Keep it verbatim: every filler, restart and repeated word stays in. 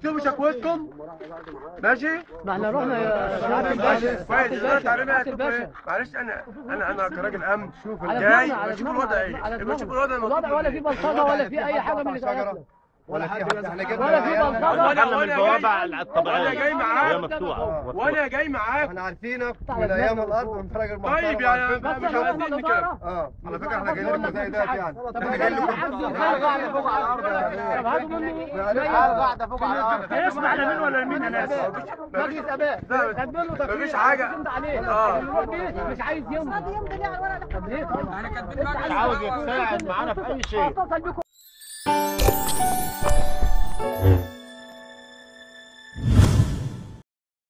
تكتبوا شكوتكم ماشي؟ ما احنا رحنا يا سعاده الباشا. كويس دلوقتي علينا سعاده الباشا. معلش انا انا انا كراجل امن شوف على جاي دماغنا، على بشوف دماغنا، الوضع ايه على بشوف دماغنا. الوضع المطلوب الوضع ولا في بلطجه ولا في اي حاجه من اللي قالت ولا في حد احنا جبنا ولا في بلطجه. وانا من وانا البوابه جاي الطبيعيه وانا جاي معاك هي مفتوحه وانا جاي معاك احنا عارفينك من ايام الارض وانت راجل محترم. طيب يعني بس مش عايزين نكمل اه على فكره احنا جايين لكم زي ده يعني طب احنا جايين لكم قاعده فوق على الارض. طب هاتوا منه قاعده فوق على الارض. اسمع على مين ولا مين يا ناس؟ مفيش اباء. مفيش حاجه اه مش عايز يمضي. يمضي ليه على الورق ده؟ طب ليه طيب؟ مش عاوز يتساعد معانا في اي شيء.